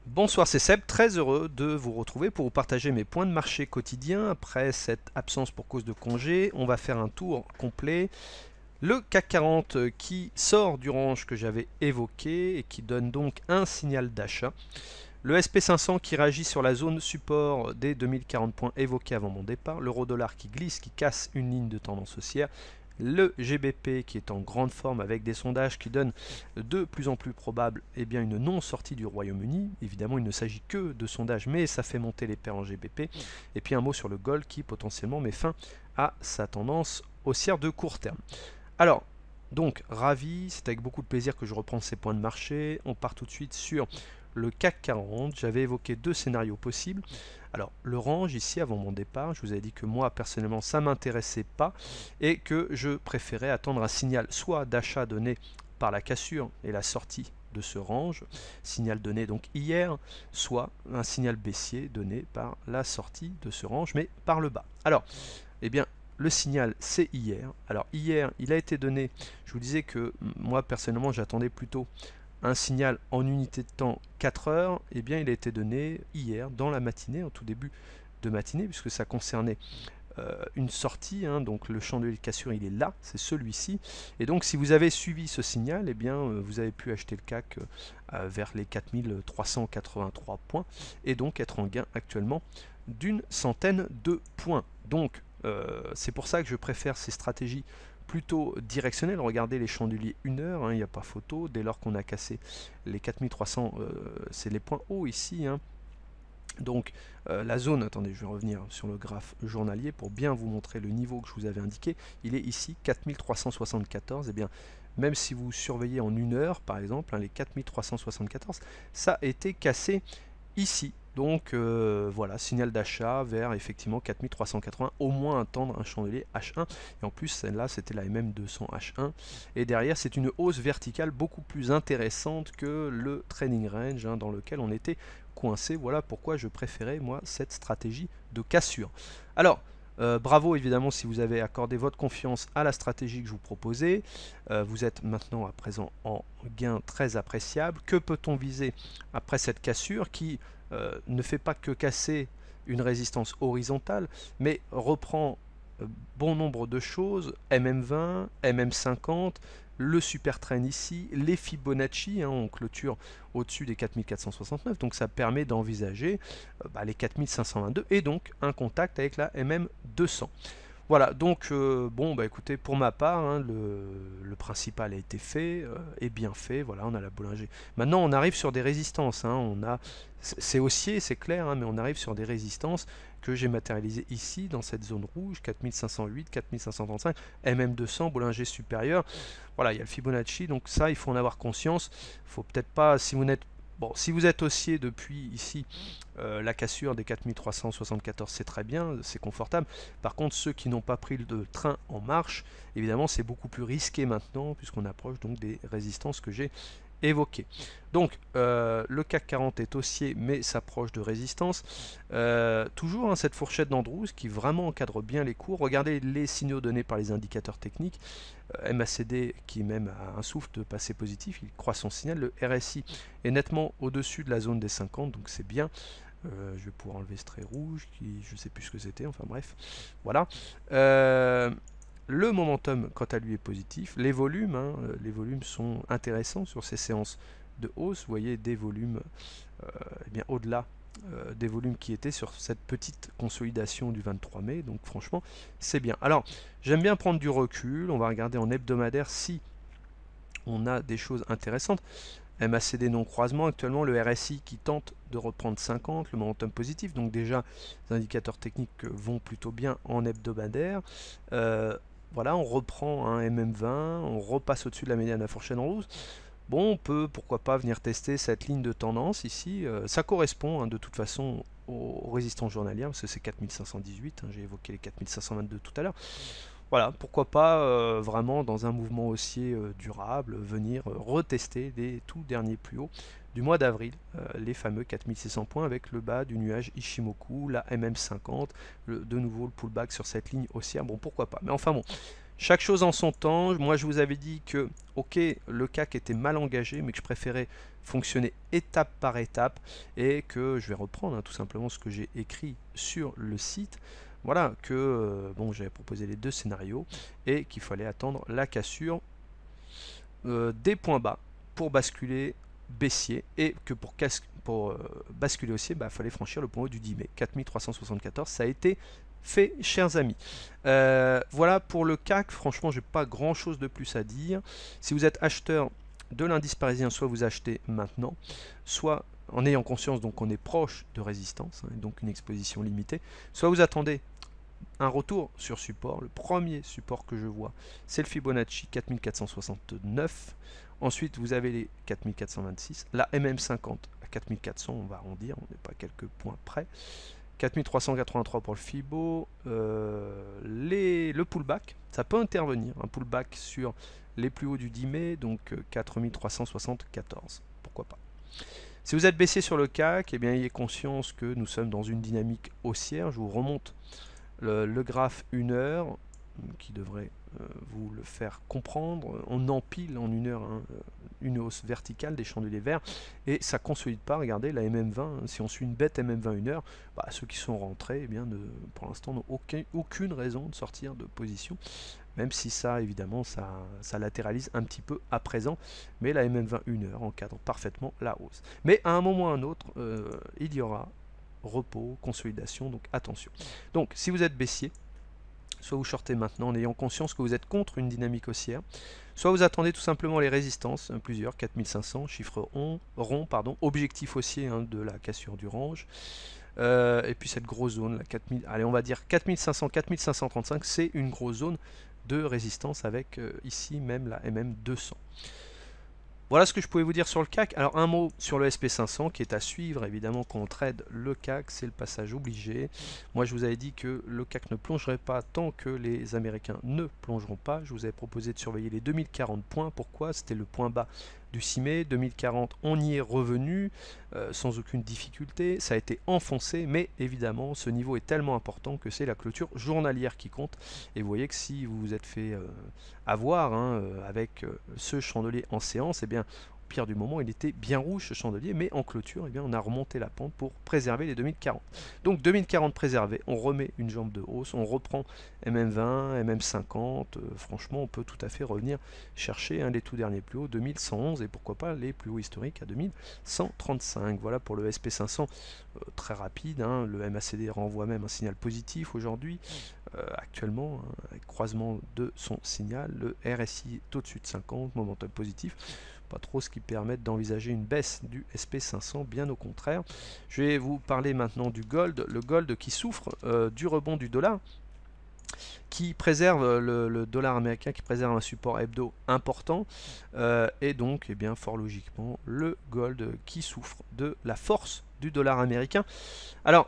Bonsoir, c'est Seb, très heureux de vous retrouver pour vous partager mes points de marché quotidiens. Après cette absence pour cause de congé, on va faire un tour complet. Le CAC 40 qui sort du range que j'avais évoqué et qui donne donc un signal d'achat. Le SP500 qui réagit sur la zone support des 2040 points évoqués avant mon départ. L'euro-dollar qui glisse, qui casse une ligne de tendance haussière. Le GBP qui est en grande forme avec des sondages qui donnent de plus en plus probable une non-sortie du Royaume-Uni. Évidemment, il ne s'agit que de sondages, mais ça fait monter les paires en GBP. Et puis un mot sur le gold qui potentiellement met fin à sa tendance haussière de court terme. Alors, donc, ravi, c'est avec beaucoup de plaisir que je reprends ces points de marché. On part tout de suite sur le CAC 40. J'avais évoqué deux scénarios possibles. Alors, le range, ici, avant mon départ, je vous avais dit que moi, personnellement, ça ne m'intéressait pas et que je préférais attendre un signal soit d'achat donné par la cassure et la sortie de ce range, signal donné donc hier, soit un signal baissier donné par la sortie de ce range, mais par le bas. Alors, eh bien, le signal, c'est hier. Alors, hier, il a été donné, je vous disais que moi, personnellement, j'attendais plutôt un signal en unité de temps 4 heures. Eh bien, il a été donné hier, dans la matinée, en tout début de matinée, puisque ça concernait une sortie, hein, donc le chandelier de cassure il est là, c'est celui-ci, et donc si vous avez suivi ce signal, eh bien vous avez pu acheter le CAC vers les 4383 points, et donc être en gain actuellement d'une centaine de points. Donc c'est pour ça que je préfère ces stratégies plutôt directionnelles. Regardez les chandeliers 1 heure, hein, il n'y a pas photo, dès lors qu'on a cassé les 4300, c'est les points hauts ici, hein. Donc la zone, attendez, je vais revenir sur le graphe journalier pour bien vous montrer le niveau que je vous avais indiqué. Il est ici 4374. Et bien, même si vous surveillez en 1 heure, par exemple, hein, les 4374, ça a été cassé ici. Donc voilà, signal d'achat vers effectivement 4380, au moins attendre un chandelier H1. Et en plus, celle-là, c'était la MM200 H1. Et derrière, c'est une hausse verticale beaucoup plus intéressante que le training range, hein, dans lequel on était coincé. Voilà pourquoi je préférais, moi, cette stratégie de cassure. Alors, bravo évidemment si vous avez accordé votre confiance à la stratégie que je vous proposais. Vous êtes maintenant à présent en gain très appréciable. Que peut-on viser après cette cassure qui ne fait pas que casser une résistance horizontale, mais reprend bon nombre de choses, MM20, MM50, le super train ici, les Fibonacci, hein, on clôture au-dessus des 4469, donc ça permet d'envisager les 4522 et donc un contact avec la MM200. Voilà, donc bon, bah écoutez, pour ma part, hein, le principal a été fait, et bien fait, voilà, on a la boulanger. Maintenant, on arrive sur des résistances, hein, c'est haussier, c'est clair, hein, mais on arrive sur des résistances que j'ai matérialisées ici, dans cette zone rouge, 4508, 4535, MM200, boulanger supérieur. Voilà, il y a le Fibonacci, donc ça, il faut en avoir conscience. Il faut peut-être pas, si vous n'êtes Bon, si vous êtes haussier depuis ici, la cassure des 4374, c'est très bien, c'est confortable. Par contre, ceux qui n'ont pas pris le train en marche, évidemment, c'est beaucoup plus risqué maintenant, puisqu'on approche donc des résistances que j'ai évoquées. Donc, le CAC 40 est haussier, mais s'approche de résistance. Toujours hein, cette fourchette d'Andrews qui vraiment encadre bien les cours. Regardez les signaux donnés par les indicateurs techniques. MACD qui même a un souffle de passer positif, il croit son signal. Le RSI est nettement au-dessus de la zone des 50, donc c'est bien. Je vais pouvoir enlever ce trait rouge, qui je ne sais plus ce que c'était, enfin bref. Voilà. Le momentum, quant à lui, est positif. Les volumes sont intéressants sur ces séances de hausse. Vous voyez des volumes au-delà des volumes qui étaient sur cette petite consolidation du 23 mai. Donc franchement, c'est bien. Alors, j'aime bien prendre du recul. On va regarder en hebdomadaire si on a des choses intéressantes. MACD non croisement, actuellement le RSI qui tente de reprendre 50, le momentum positif, donc déjà les indicateurs techniques vont plutôt bien en hebdomadaire. Voilà, on reprend un MM20, on repasse au-dessus de la médiane à la fourchette en rouge. Bon, on peut pourquoi pas venir tester cette ligne de tendance ici. Ça correspond hein, de toute façon aux résistances journalières, parce que c'est 4518, hein, j'ai évoqué les 4522 tout à l'heure. Voilà, pourquoi pas vraiment dans un mouvement haussier durable, venir retester les tout derniers plus hauts du mois d'avril, les fameux 4600 points avec le bas du nuage Ishimoku, la MM50, de nouveau le pullback sur cette ligne haussière, bon pourquoi pas. Mais enfin bon, Chaque chose en son temps. Moi, je vous avais dit que, ok, le CAC était mal engagé, mais que je préférais fonctionner étape par étape et que je vais reprendre tout simplement ce que j'ai écrit sur le site. Voilà, que bon, j'avais proposé les deux scénarios et qu'il fallait attendre la cassure des points bas pour basculer baissier et que pour basculer haussier, il fallait franchir le point haut du 10 mai, 4374. Ça a été fait, chers amis. Voilà pour le CAC. Franchement, j'ai pas grand chose de plus à dire. Si vous êtes acheteur de l'indice parisien, soit vous achetez maintenant, soit en ayant conscience donc on est proche de résistance, donc une exposition limitée, soit vous attendez un retour sur support. Le premier support que je vois, c'est le Fibonacci 4469. Ensuite, vous avez les 4426. La MM50 à 4400, on va arrondir, on n'est pas à quelques points près. 4383 pour le Fibo. Le pullback, ça peut intervenir, un pullback sur les plus hauts du 10 mai, donc 4374. Pourquoi pas. Si vous êtes baissier sur le CAC, eh bien, ayez conscience que nous sommes dans une dynamique haussière. Je vous remonte le graphe 1 heure qui devrait vous le faire comprendre. On empile en 1 heure une hausse verticale des chandeliers verts et ça ne consolide pas. Regardez la MM20, si on suit une bête MM20 1 heure, ceux qui sont rentrés, eh bien, pour l'instant n'ont aucune raison de sortir de position, même si ça évidemment ça latéralise un petit peu à présent, mais la MM20 1 heure encadre parfaitement la hausse. Mais à un moment ou à un autre, il y aura repos, consolidation, donc attention. Donc si vous êtes baissier, soit vous shortez maintenant en ayant conscience que vous êtes contre une dynamique haussière, soit vous attendez tout simplement les résistances, plusieurs, 4500, chiffre rond, pardon, objectif haussier de la cassure du range, et puis cette grosse zone, la 4000, allez on va dire 4500, 4535, c'est une grosse zone de résistance avec ici même la MM200. Voilà ce que je pouvais vous dire sur le CAC. Alors un mot sur le SP500 qui est à suivre évidemment quand on trade le CAC, c'est le passage obligé. Moi je vous avais dit que le CAC ne plongerait pas tant que les Américains ne plongeront pas. Je vous avais proposé de surveiller les 2040 points. Pourquoi? C'était le point bas du 6 mai. 2040, on y est revenu sans aucune difficulté. Ça a été enfoncé, mais évidemment ce niveau est tellement important que c'est la clôture journalière qui compte. Et vous voyez que si vous vous êtes fait avoir avec ce chandelier en séance, et bien au pire du moment il était bien rouge ce chandelier, mais en clôture et bien on a remonté la pente pour préserver les 2040. Donc 2040 préservé, on remet une jambe de hausse, on reprend MM20, MM50, franchement on peut tout à fait revenir chercher les tout derniers plus hauts, 2111 et pourquoi pas les plus hauts historiques à 2135. Voilà pour le SP500 très rapide, le MACD renvoie même un signal positif aujourd'hui. Actuellement, avec croisement de son signal, le RSI est au-dessus de 50, momentum positif, pas trop ce qui permet d'envisager une baisse du SP500, bien au contraire. Je vais vous parler maintenant du gold, le gold qui souffre du rebond du dollar, qui préserve le dollar américain, qui préserve un support hebdo important, et donc fort logiquement le gold qui souffre de la force du dollar américain. Alors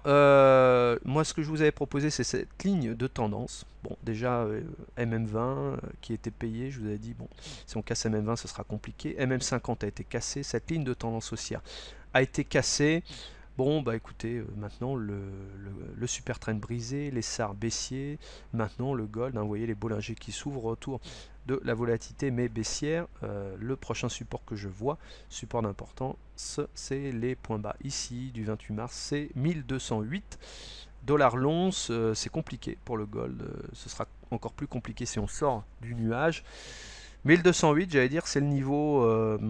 moi ce que je vous avais proposé c'est cette ligne de tendance. Bon déjà MM20 qui était payé, je vous avais dit bon si on casse MM20 ce sera compliqué. MM50 a été cassé, cette ligne de tendance haussière a été cassée. Bon, écoutez, maintenant le super trend brisé, les SAR baissiers, maintenant le gold, vous voyez les Bollinger qui s'ouvrent autour de la volatilité mais baissière. Le prochain support que je vois, support d'importance, c'est les points bas ici du 28 mars, c'est 1208 dollars l'once. C'est compliqué pour le gold, ce sera encore plus compliqué si on sort du nuage. 1208, j'allais dire, c'est le niveau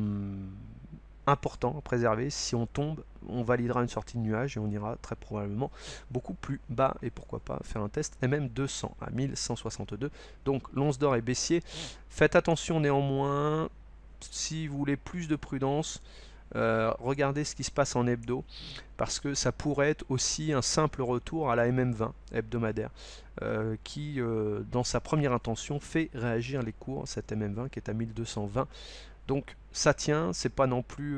important à préserver. Si on tombe, on validera une sortie de nuage et on ira très probablement beaucoup plus bas et pourquoi pas faire un test MM200 à 1162. Donc l'once d'or est baissier. Faites attention néanmoins, si vous voulez plus de prudence, regardez ce qui se passe en hebdo parce que ça pourrait être aussi un simple retour à la MM20 hebdomadaire qui dans sa première intention fait réagir les cours, cette MM20 qui est à 1220. Donc ça tient, c'est pas non plus,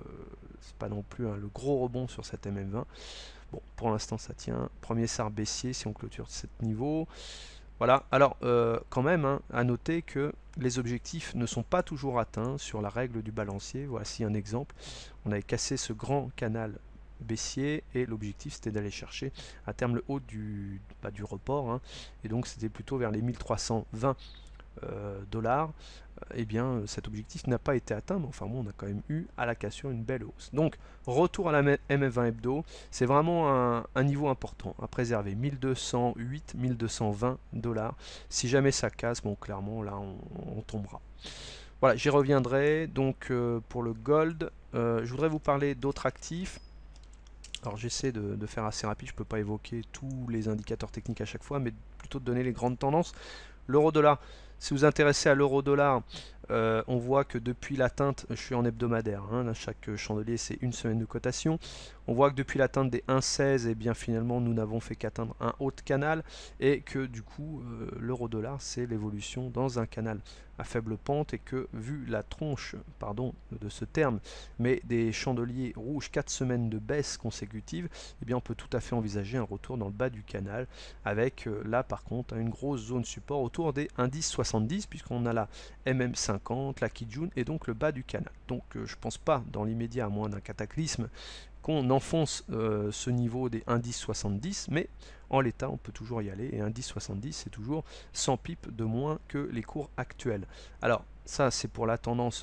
le gros rebond sur cette MM20. Bon, pour l'instant ça tient. Premier SAR baissier si on clôture ce niveau. Voilà, alors quand même, à noter que les objectifs ne sont pas toujours atteints sur la règle du balancier. Voici un exemple. On avait cassé ce grand canal baissier et l'objectif c'était d'aller chercher à terme le haut du report. Et donc c'était plutôt vers les 1320 dollars, eh bien cet objectif n'a pas été atteint, mais enfin bon, on a quand même eu à la cassure une belle hausse. Donc retour à la MF20 hebdo, c'est vraiment un niveau important à préserver, 1208, 1220 dollars. Si jamais ça casse, bon clairement là on tombera. Voilà, j'y reviendrai. Donc pour le gold, je voudrais vous parler d'autres actifs. Alors j'essaie de faire assez rapide, je ne peux pas évoquer tous les indicateurs techniques à chaque fois, mais plutôt de donner les grandes tendances. L'euro-dollar, si vous vous intéressez à l'euro-dollar, on voit que depuis l'atteinte, je suis en hebdomadaire, hein, chaque chandelier c'est une semaine de cotation, on voit que depuis l'atteinte des 1,16, et bien finalement nous n'avons fait qu'atteindre un haut de canal, et que du coup l'euro-dollar c'est l'évolution dans un canal à faible pente, et que vu la tronche, pardon de ce terme, mais des chandeliers rouges 4 semaines de baisse consécutive, eh bien on peut tout à fait envisager un retour dans le bas du canal, avec là par contre une grosse zone support autour des indices 70, puisqu'on a la MM50, la Kijun et donc le bas du canal. Donc je pense pas dans l'immédiat, à moins d'un cataclysme, qu'on enfonce ce niveau des indices 70, mais en l'état on peut toujours y aller, et indice 70 c'est toujours 100 pips de moins que les cours actuels. Alors ça c'est pour la tendance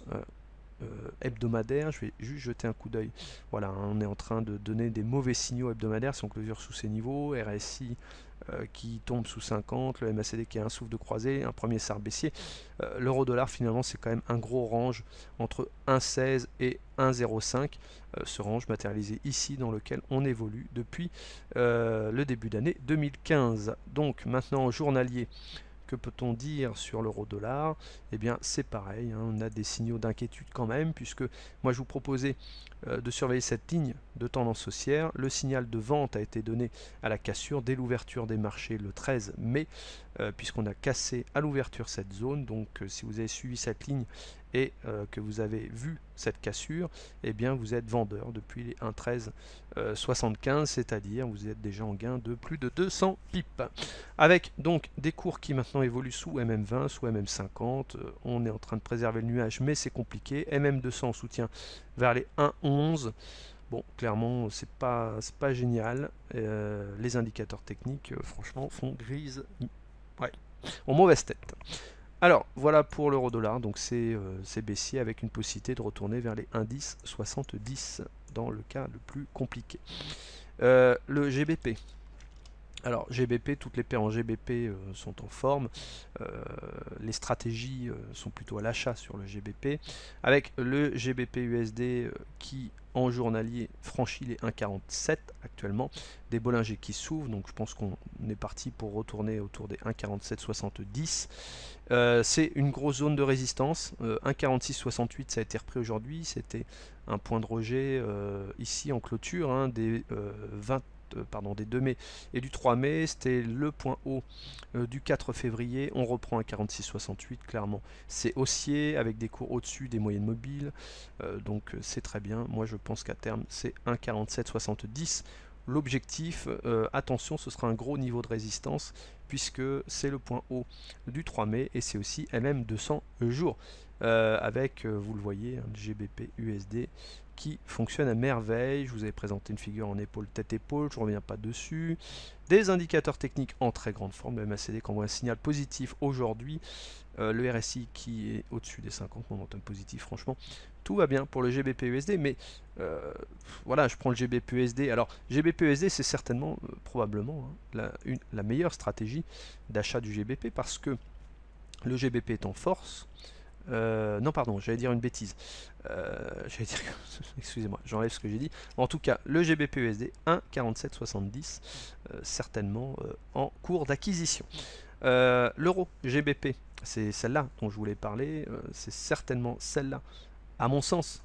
hebdomadaire. Je vais juste jeter un coup d'œil. Voilà, hein, on est en train de donner des mauvais signaux hebdomadaires si on clôture sous ces niveaux. RSI qui tombe sous 50, le MACD qui a un souffle de croisée, un premier SAR baissier. L'euro-dollar finalement c'est quand même un gros range entre 1,16 et 1,05. Ce range matérialisé ici dans lequel on évolue depuis le début d'année 2015. Donc maintenant journalier, que peut-on dire sur l'euro-dollar? Eh bien c'est pareil, hein, on a des signaux d'inquiétude quand même, puisque moi je vous proposais de surveiller cette ligne de tendance haussière. Le signal de vente a été donné à la cassure dès l'ouverture des marchés le 13 mai, puisqu'on a cassé à l'ouverture cette zone. Donc si vous avez suivi cette ligne et que vous avez vu cette cassure, eh bien vous êtes vendeur depuis les 1,1375, c'est-à-dire vous êtes déjà en gain de plus de 200 pips. Avec donc des cours qui maintenant évoluent sous MM20, sous MM50, on est en train de préserver le nuage, mais c'est compliqué. MM200 en soutien vers les 1,11. Bon, clairement, c'est pas génial. Les indicateurs techniques, franchement, font grise. Ouais, en mauvaise tête. Alors, voilà pour l'euro-dollar. Donc, c'est baissier avec une possibilité de retourner vers les indices 70 dans le cas le plus compliqué. Le GBP. Alors GBP, toutes les paires en GBP sont en forme, les stratégies sont plutôt à l'achat sur le GBP, avec le GBP USD qui en journalier franchit les 1,47 actuellement, des Bollinger qui s'ouvrent, donc je pense qu'on est parti pour retourner autour des 1,4770. C'est une grosse zone de résistance, 1,4668 ça a été repris aujourd'hui, c'était un point de rejet ici en clôture, hein, des 2 mai et du 3 mai, c'était le point haut du 4 février, on reprend un 46,68, clairement c'est haussier avec des cours au-dessus des moyennes mobiles, donc c'est très bien. Moi je pense qu'à terme c'est un 47,70 l'objectif. Attention, ce sera un gros niveau de résistance puisque c'est le point haut du 3 mai et c'est aussi MM200 jours avec, vous le voyez, un GBP USD qui fonctionne à merveille. Je vous avais présenté une figure en épaule tête-épaule, je ne reviens pas dessus. Des indicateurs techniques en très grande forme, le MACD qui envoie un signal positif aujourd'hui, le RSI qui est au-dessus des 50, momentum positif, franchement tout va bien pour le GBP USD, mais voilà, je prends le GBP USD. Alors GBP USD c'est certainement probablement hein, la meilleure stratégie d'achat du GBP parce que le GBP est en force. Non pardon, j'allais dire une bêtise. Excusez-moi, j'enlève ce que j'ai dit. En tout cas, le GBP USD 1,4770, certainement en cours d'acquisition. L'euro GBP, c'est celle-là dont je voulais parler. C'est certainement celle-là, à mon sens,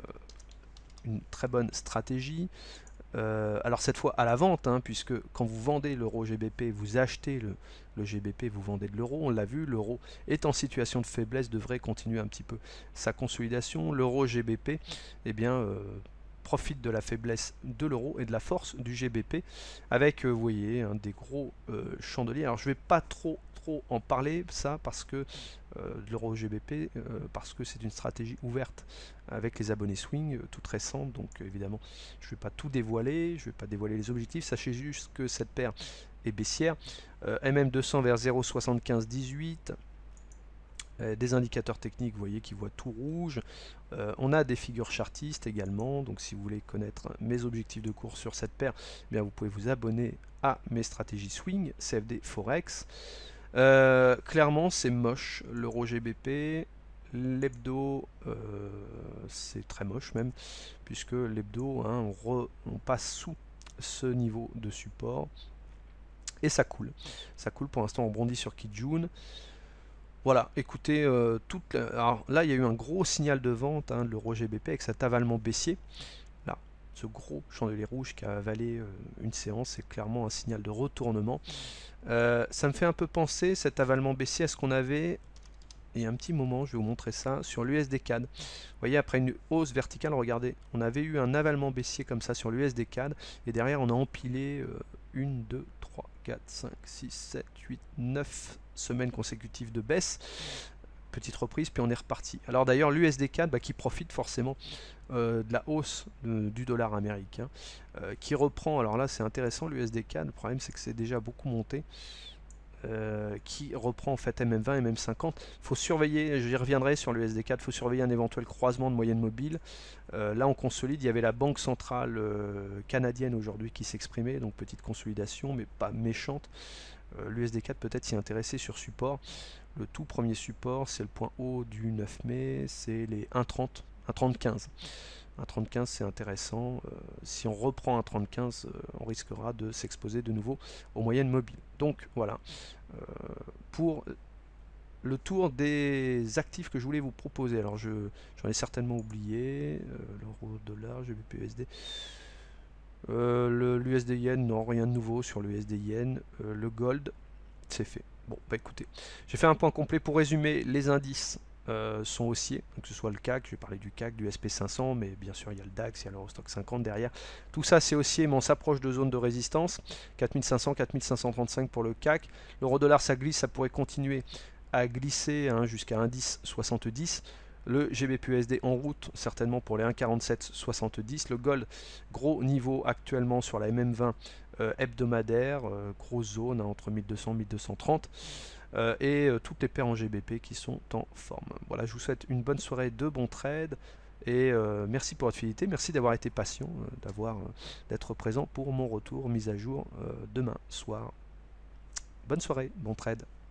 une très bonne stratégie. Alors cette fois à la vente, hein, puisque quand vous vendez l'euro GBP, vous achetez le GBP, vous vendez de l'euro, on l'a vu, l'euro est en situation de faiblesse, devrait continuer un petit peu sa consolidation. L'euro GBP, eh bien, profite de la faiblesse de l'euro et de la force du GBP, avec, vous voyez, hein, des gros chandeliers. Alors je vais pas trop en parler, ça, parce que l'euro GBP, parce que c'est une stratégie ouverte avec les abonnés swing, toute récente, donc évidemment je ne vais pas tout dévoiler, je ne vais pas dévoiler les objectifs, sachez juste que cette paire est baissière, MM200 vers 0,7518, Des indicateurs techniques, vous voyez, qui voient tout rouge. On a des figures chartistes également, donc si vous voulez connaître mes objectifs de cours sur cette paire, eh bien vous pouvez vous abonner à mes stratégies swing, CFD Forex. Clairement c'est moche, l'euro GBP, l'hebdo c'est très moche même, puisque l'hebdo, hein, on passe sous ce niveau de support, et ça coule. Ça coule pour l'instant, on bondit sur Kijun. Voilà, écoutez, alors là il y a eu un gros signal de vente, hein, de l'euro GBP avec cet avalement baissier. Là, ce gros chandelier rouge qui a avalé une séance, c'est clairement un signal de retournement. Ça me fait un peu penser, cet avalement baissier, à ce qu'on avait il y a un petit moment, je vais vous montrer ça, sur l'USD CAD. Vous voyez, après une hausse verticale, regardez, on avait eu un avalement baissier comme ça sur l'USD CAD, et derrière on a empilé 1, 2, 3, 4, 5, 6, 7, 8, 9 semaines consécutives de baisse. Petite reprise, puis on est reparti. Alors d'ailleurs, l'USD CAD qui profite forcément de la hausse du dollar américain, qui reprend, alors là c'est intéressant, l'USD CAD, le problème c'est que c'est déjà beaucoup monté, qui reprend en fait MM20 et MM50. Il faut surveiller, j'y reviendrai sur l'USD CAD, il faut surveiller un éventuel croisement de moyenne mobile. Là on consolide, il y avait la banque centrale canadienne aujourd'hui qui s'exprimait, donc petite consolidation mais pas méchante. L'USD CAD peut-être s'y intéresser sur support. Le tout premier support, c'est le point haut du 9 mai, c'est les 1,30, 1,3015. 1,3015 c'est intéressant. Si on reprend 1,3015, on risquera de s'exposer de nouveau aux moyennes mobiles. Donc voilà, pour le tour des actifs que je voulais vous proposer. Alors j'en ai certainement oublié, l'euro, dollar, GBP, USD. L'USD yen, non, rien de nouveau sur l'USD yen. Le gold, c'est fait. Bon, bah écoutez, j'ai fait un point complet pour résumer. Les indices sont haussiers, donc que ce soit le CAC, je vais parler du CAC, du SP500, mais bien sûr il y a le DAX, il y a l'Eurostock 50 derrière. Tout ça c'est haussier, mais on s'approche de zones de résistance. 4500, 4535 pour le CAC. L'euro dollar ça glisse, ça pourrait continuer à glisser hein, jusqu'à 1,1070. Le GBP-USD en route, certainement pour les 1,4770. Le gold, gros niveau actuellement sur la MM20 hebdomadaire, grosse zone hein, entre 1200 et 1230. Et toutes les paires en GBP qui sont en forme. Voilà, je vous souhaite une bonne soirée, de bons trades. Et merci pour votre fidélité, merci d'avoir été patient, d'être présent pour mon retour mise à jour demain soir. Bonne soirée, bon trade.